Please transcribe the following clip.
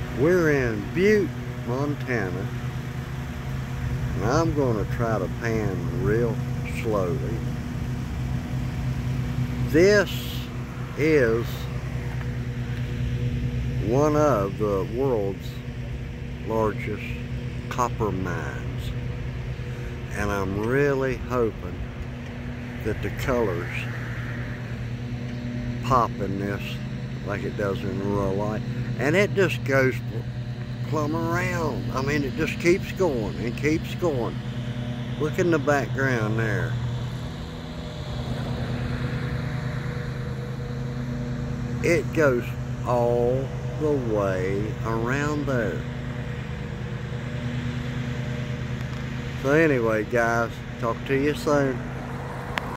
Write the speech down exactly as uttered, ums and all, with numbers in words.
We're in Butte, Montana, and I'm going to try to pan real slowly. This is one of the world's largest copper mines, and I'm really hoping that the colors pop in this like it does in real life, and it just goes plumb around. I mean, it just keeps going and keeps going. Look in the background there. It goes all the way around there. So anyway, guys, talk to you soon.